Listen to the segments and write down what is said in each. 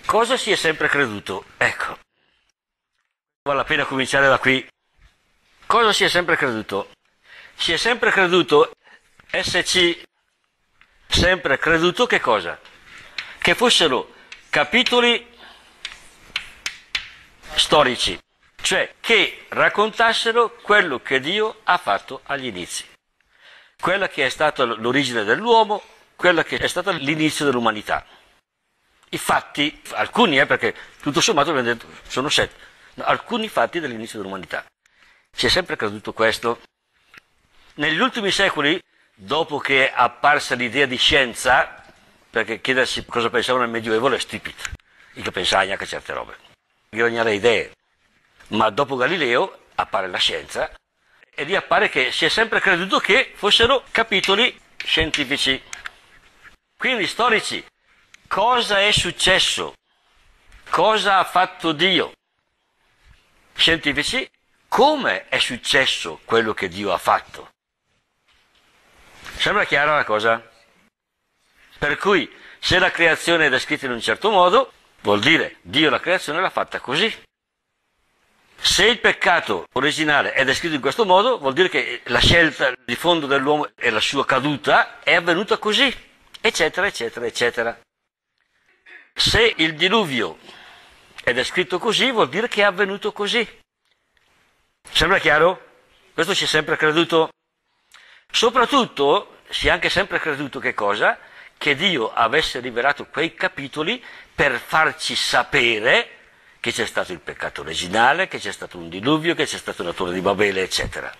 Cosa si è sempre creduto? Ecco, vale la pena cominciare da qui. Cosa si è sempre creduto? Si è sempre creduto, SC, sempre creduto che cosa? Che fossero capitoli storici, cioè che raccontassero quello che Dio ha fatto agli inizi, quella che è stata l'origine dell'uomo, quella che è stata l'inizio dell'umanità. I fatti, alcuni, perché tutto sommato abbiamo detto, sono 7, alcuni fatti dell'inizio dell'umanità. Si è sempre creduto questo. Negli ultimi secoli, dopo che è apparsa l'idea di scienza, perché chiedersi cosa pensavano nel Medioevo è stupido, mica pensare neanche a certe robe, bisogna le idee. Ma dopo Galileo appare la scienza e lì appare che si è sempre creduto che fossero capitoli scientifici, quindi storici. Cosa è successo? Cosa ha fatto Dio? Scientifici, come è successo quello che Dio ha fatto? Sembra chiara la cosa? Per cui, se la creazione è descritta in un certo modo, vuol dire Dio la creazione l'ha fatta così. Se il peccato originale è descritto in questo modo, vuol dire che la scelta di fondo dell'uomo e la sua caduta è avvenuta così, eccetera, eccetera, eccetera. Se il diluvio è descritto così, vuol dire che è avvenuto così. Sembra chiaro? Questo si è sempre creduto. Soprattutto si è anche sempre creduto che cosa? Che Dio avesse rivelato quei capitoli per farci sapere che c'è stato il peccato originale, che c'è stato un diluvio, che c'è stata una torre di Babele, eccetera.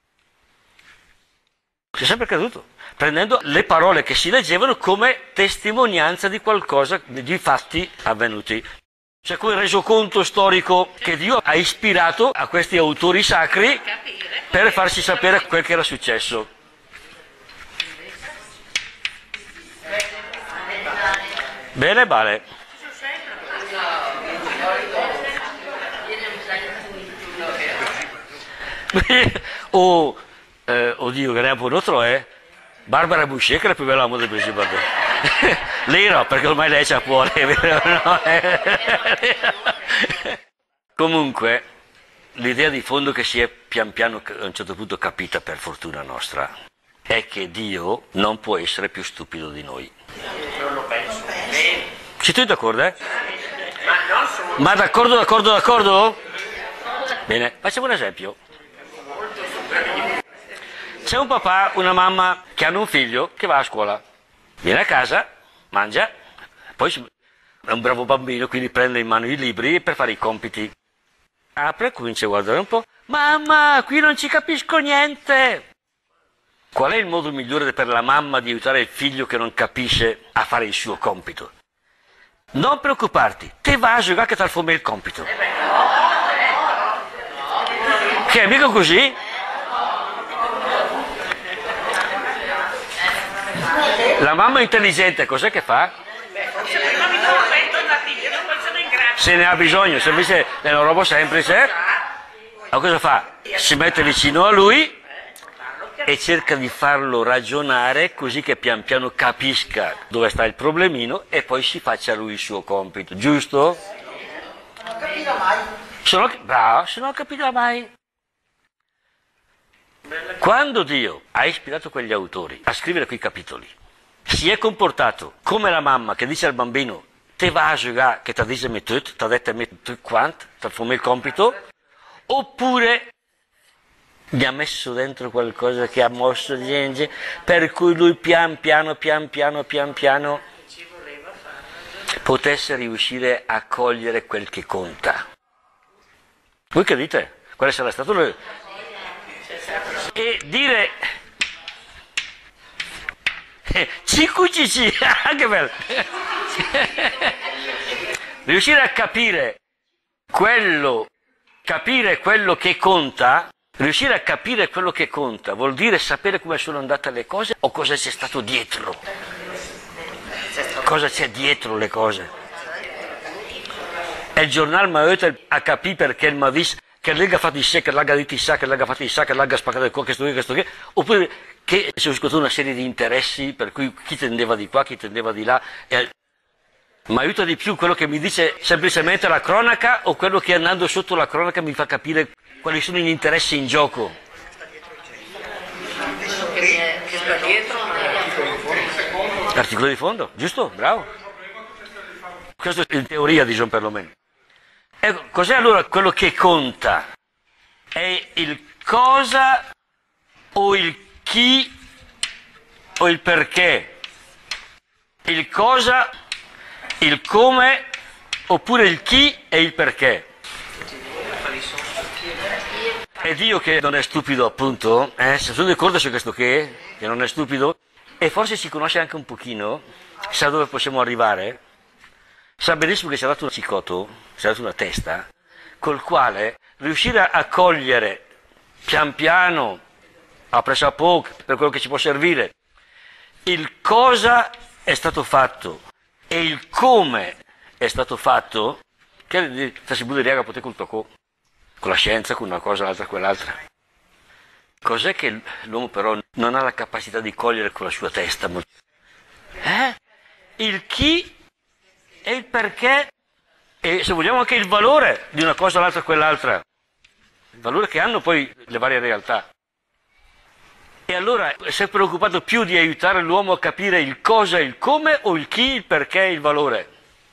Si è sempre creduto, prendendo le parole che si leggevano come testimonianza di qualcosa, di fatti avvenuti. C'è quel resoconto storico che Dio ha ispirato a questi autori sacri per farci sapere quel che era successo. Bene, vale. Oddio, che ne ha voluto Barbara Boucher, che è la più bella uomo del Brasile. Lei no, perché ormai lei c'ha cuore. No? Comunque, l'idea di fondo che si è pian piano a un certo punto capita, per fortuna nostra, è che Dio non può essere più stupido di noi. Non lo penso. Ci tu d'accordo, Ma d'accordo? Bene, facciamo un esempio. C'è un papà, una mamma che hanno un figlio che va a scuola, viene a casa, mangia, poi è un bravo bambino, quindi prende in mano i libri per fare i compiti. Apre, comincia a guardare un po', mamma, qui non ci capisco niente. Qual è il modo migliore per la mamma di aiutare il figlio che non capisce a fare il suo compito? Non preoccuparti, te va a giocare che tal fome il compito. Che è mica così? La mamma intelligente cos'è che fa? Forse prima mi tormento un attimino, poi sono in grado. Se ne ha bisogno, se invece è una roba semplice, ma cosa fa? Si mette vicino a lui e cerca di farlo ragionare così che pian piano capisca dove sta il problemino e poi si faccia lui il suo compito, giusto? Non capirà mai. Bravo, se non capirà mai. Quando Dio ha ispirato quegli autori a scrivere quei capitoli, si è comportato come la mamma che dice al bambino te va a giocare che ti dice me tutto, ti ha detto me tutto quanto, ti fa il compito, oppure gli ha messo dentro qualcosa che ha mosso gente, per cui lui pian piano potesse riuscire a cogliere quel che conta. Voi che dite? Quale sarà stato e dire cicucici, anche bello. Riuscire a capire quello che conta, riuscire a capire quello che conta vuol dire sapere come sono andate le cose o cosa c'è stato dietro. Cosa c'è dietro le cose. E il giornale mi ha aiutato a capire perché il Mavis che l'ha fatto di sé, che l'ha detto di sa, che l'ha fatto di sa, che l'ha spaccato questo che, oppure che si è scontata una serie di interessi per cui chi tendeva di qua, chi tendeva di là. Ma aiuta di più quello che mi dice semplicemente la cronaca o quello che andando sotto la cronaca mi fa capire quali sono gli interessi in gioco? Che sta dietro? L'articolo di fondo, giusto? Bravo. Questo è in teoria, diciamo perlomeno. Ecco, cos'è allora quello che conta? È il cosa o il chi o il perché? Il cosa, il come oppure il chi e il perché? È Dio che non è stupido, appunto, se sono d'accordo su questo che non è stupido, e forse ci conosce anche un pochino, sa dove possiamo arrivare, sa benissimo che ci ha dato un cicoto, ci ha dato una testa, col quale riuscire a cogliere pian piano, a pressa a poco, per quello che ci può servire, il cosa è stato fatto e il come è stato fatto, che si può dire potete col tocco, con la scienza, con una cosa, l'altra, quell'altra. Cos'è che l'uomo però non ha la capacità di cogliere con la sua testa? Il chi e il perché e se vogliamo anche il valore di una cosa, l'altra, quell'altra. Il valore che hanno poi le varie realtà. E allora si è preoccupato più di aiutare l'uomo a capire il cosa, il come o il chi, il perché, il valore.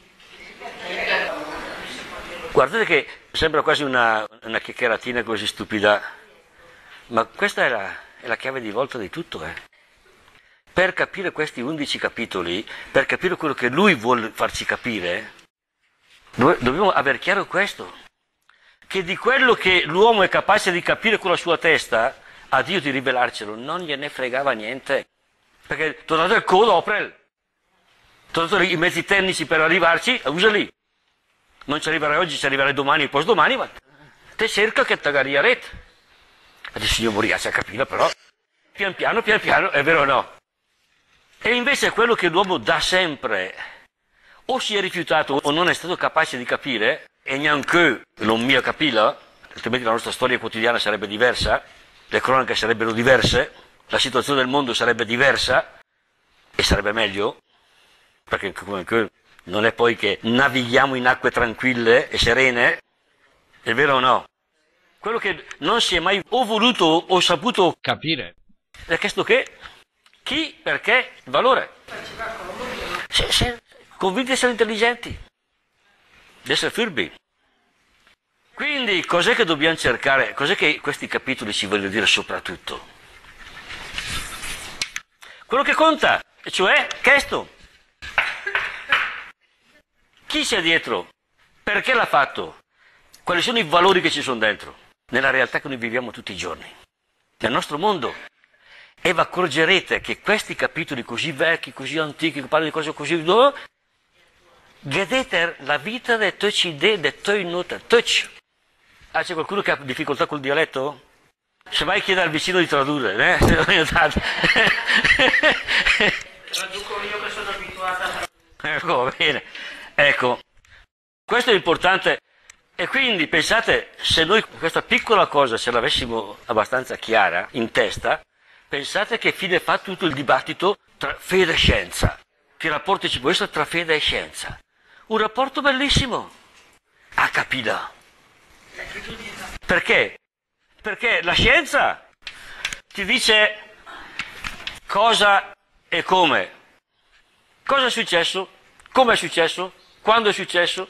Guardate che sembra quasi una chiacchieratina così stupida, ma questa è la chiave di volta di tutto. Per capire questi 11 capitoli, per capire quello che lui vuole farci capire, dobbiamo aver chiaro questo, che di quello che l'uomo è capace di capire con la sua testa, a Dio di rivelarcelo non gliene fregava niente, perché ti ho dato il codo, Oprel, ti ho dato i mezzi tecnici per arrivarci, usali. Non ci arriverai oggi, ci arriverai domani, poi domani, ma te cerca che t'agari a rete. Adesso io morirà, a capire, però pian piano, è vero o no? E invece quello che l'uomo da sempre o si è rifiutato o non è stato capace di capire, e neanche non mi ha capito, altrimenti la nostra storia quotidiana sarebbe diversa, le cronache sarebbero diverse, la situazione del mondo sarebbe diversa e sarebbe meglio, perché comunque non è poi che navighiamo in acque tranquille e serene, è vero o no? Quello che non si è mai o voluto o saputo capire è questo che, chi, perché, il valore. Convinti di essere intelligenti, di essere furbi. Quindi cos'è che dobbiamo cercare? Cos'è che questi capitoli ci vogliono dire soprattutto? Quello che conta, cioè questo. Chi c'è dietro? Perché l'ha fatto? Quali sono i valori che ci sono dentro? Nella realtà che noi viviamo tutti i giorni, nel nostro mondo. E vi accorgerete che questi capitoli così vecchi, così antichi, che parlano di cose così... Vedete la vita delle tue idee, delle tue note, Ah, c'è qualcuno che ha difficoltà col dialetto? Se vai chiede al vicino di tradurre, Traduco io che sono abituata. Ecco, bene. Ecco, questo è importante. E quindi pensate, se noi questa piccola cosa ce l'avessimo abbastanza chiara in testa, pensate che fine fa tutto il dibattito tra fede e scienza. Che rapporto ci può essere tra fede e scienza? Un rapporto bellissimo. A capilla. Perché? Perché la scienza ti dice cosa e come. Cosa è successo? Come è successo? Quando è successo?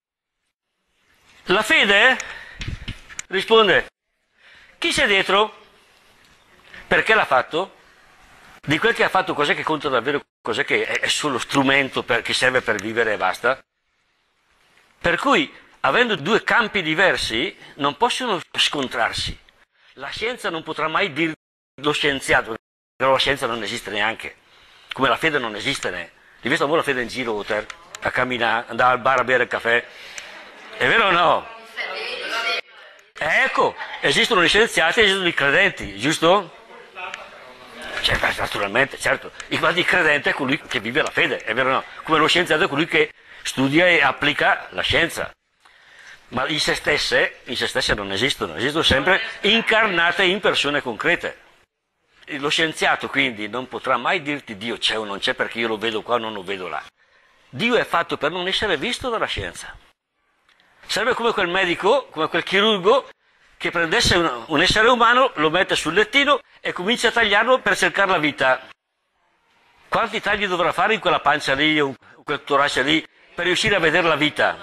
La fede risponde, chi c'è dietro? Perché l'ha fatto? Di quel che ha fatto cos'è che conta davvero? Cos'è che è solo strumento che serve per vivere e basta? Per cui, avendo due campi diversi, non possono scontrarsi. La scienza non potrà mai dire lo scienziato, però la scienza non esiste neanche, come la fede non esiste neanche. Hai visto la fede in giro, a camminare, andare al bar a bere il caffè? È vero o no? Ecco, esistono gli scienziati e esistono i credenti, giusto? Cioè, naturalmente, certo, il credente è colui che vive la fede, è vero o no? Come lo scienziato è colui che studia e applica la scienza. Ma in se stesse non esistono sempre incarnate in persone concrete. Lo scienziato quindi non potrà mai dirti Dio c'è o non c'è perché io lo vedo qua o non lo vedo là. Dio è fatto per non essere visto dalla scienza. Sarebbe come quel medico, come quel chirurgo, che prendesse un essere umano, lo mette sul lettino e comincia a tagliarlo per cercare la vita. Quanti tagli dovrà fare in quella pancia lì, o in quel torace lì, per riuscire a vedere la vita?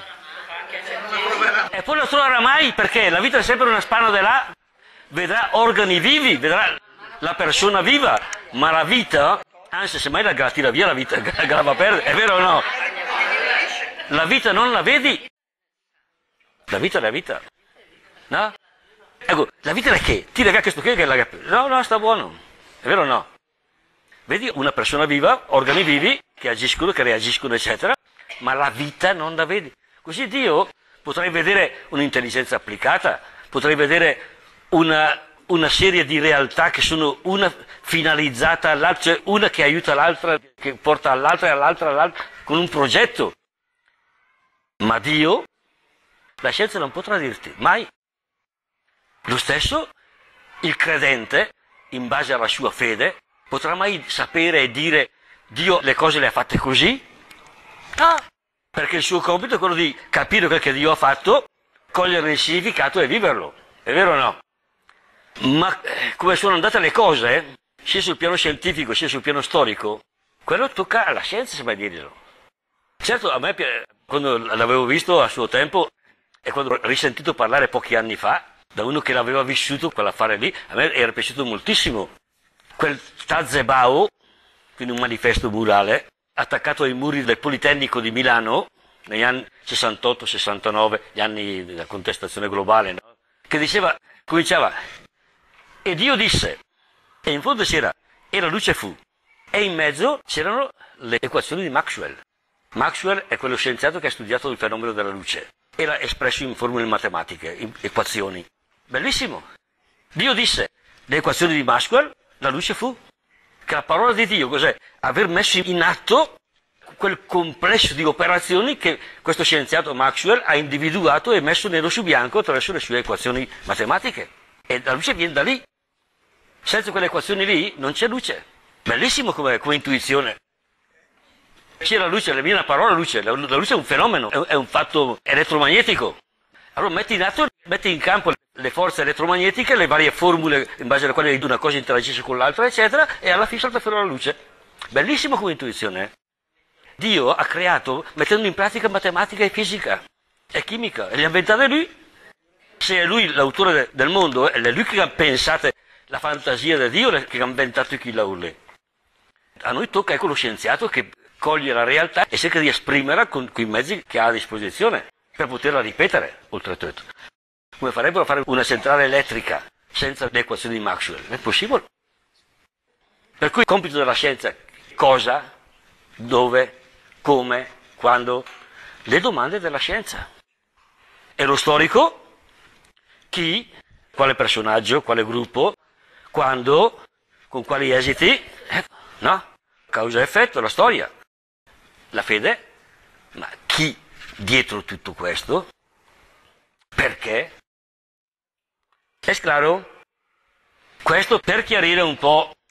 E poi lo troverà mai, perché la vita è sempre una spanna di là, vedrà organi vivi, vedrà la persona viva, ma la vita, anzi semmai la tira via la vita, la va a perdere, è vero o no? La vita non la vedi, la vita è la vita, no? Ecco, la vita è che? Tira via questo che la... No, sta buono, è vero o no? Vedi una persona viva, organi vivi, che agiscono, che reagiscono, eccetera, ma la vita non la vedi. Così Dio potrei vedere un'intelligenza applicata, potrei vedere una serie di realtà che sono una finalizzata all'altra, cioè una che aiuta l'altra, che porta all'altra e all'altra, con un progetto. Ma Dio, la scienza non potrà dirti, mai. Lo stesso, il credente, in base alla sua fede, potrà mai sapere e dire Dio le cose le ha fatte così? No, perché il suo compito è quello di capire quel che Dio ha fatto, cogliere il significato e viverlo. È vero o no? Ma come sono andate le cose, sia sul piano scientifico sia sul piano storico, quello tocca alla scienza, se mai dirlo. Certo, a me, quando l'avevo visto a suo tempo e quando ho risentito parlare pochi anni fa, da uno che l'aveva vissuto quell'affare lì, a me era piaciuto moltissimo. Quel Tazebao, quindi un manifesto murale, attaccato ai muri del Politecnico di Milano, negli anni 68-69, gli anni della contestazione globale, no? Che diceva, cominciava, e Dio disse, e in fondo c'era, e la luce fu, e in mezzo c'erano le equazioni di Maxwell. Maxwell è quello scienziato che ha studiato il fenomeno della luce, era espresso in formule matematiche, in equazioni. Bellissimo! Dio disse, le equazioni di Maxwell, la luce fu. Che la parola di Dio cos'è? Aver messo in atto quel complesso di operazioni che questo scienziato Maxwell ha individuato e messo nero su bianco attraverso le sue equazioni matematiche. E la luce viene da lì. Senza quelle equazioni lì non c'è luce. Bellissimo come intuizione. C'è la luce, viene la parola luce. La luce è un fenomeno, è un fatto elettromagnetico. Allora metti in campo le forze elettromagnetiche, le varie formule in base alle quali una cosa interagisce con l'altra, eccetera, e alla fine salta fuori la luce. Bellissimo come intuizione. Dio ha creato mettendo in pratica matematica e fisica e chimica, e le ha inventate lui. Se è lui l'autore del mondo, è lui che ha pensato la fantasia di Dio, che ha inventato chi la urle. A noi tocca, ecco, lo scienziato che coglie la realtà e cerca di esprimerla con i mezzi che ha a disposizione, per poterla ripetere, oltretutto. Come farebbero a fare una centrale elettrica senza le equazioni di Maxwell? È possibile. Per cui il compito della scienza, cosa, dove, come, quando, le domande della scienza. E lo storico, chi, quale personaggio, quale gruppo, quando, con quali esiti, no? Causa e effetto, la storia. La fede, ma chi dietro tutto questo? Perché? È chiaro? Questo per chiarire un po'